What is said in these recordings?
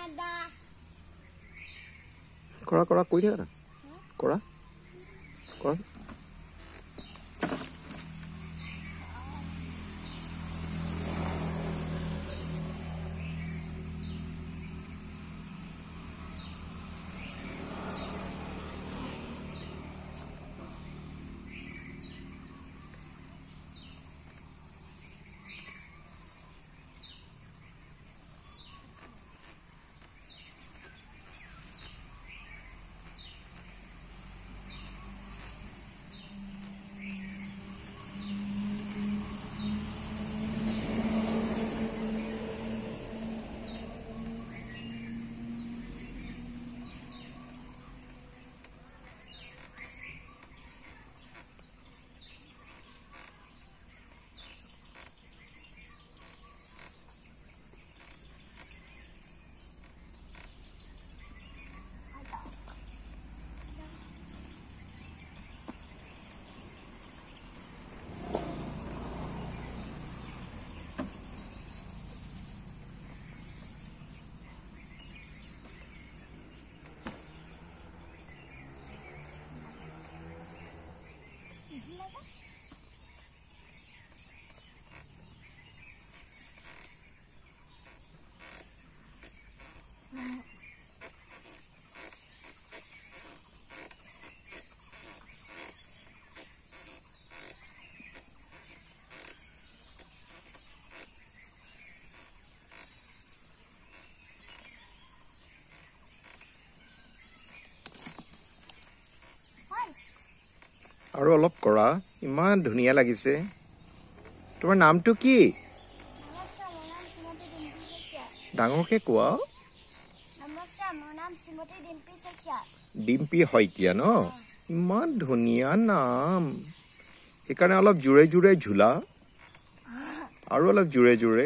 Kora kora koi dia na. Kora. Kora. আৰু অলপ কৰা ইমান ধুনিয়া লাগিছে তোমাৰ নামটো কি নমস্কাৰ মোৰ নাম শ্ৰীমতী ডিম্পী শইকীয়া ডাঙৰকে কোৱা নমস্কাৰ মোৰ নাম শ্ৰীমতী ডিম্পী শইকীয়া ডিম্পী শইকীয়া ন ইমান ধুনিয়া নাম সেইকাৰণে অলপ জোৰে জোৰে ঝুলা আৰু অলপ জোৰে জোৰে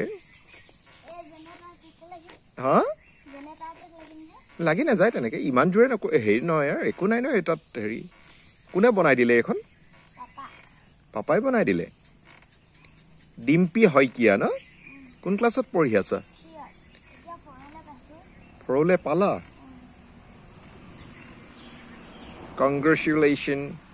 হা লাগি নাযায় তেনেকে ইমান জোৰে হেৰি নহয় আৰু একো নাই ন এটাত হেৰি কোনে বনাই দিলে এখন পাপাই বনাই দিলে ডিম্পী শইকীয়া ন কোন ক্লাছত পঢ়ি আছা ফৰলে পালা কংগ্ৰেচুলেশ্যন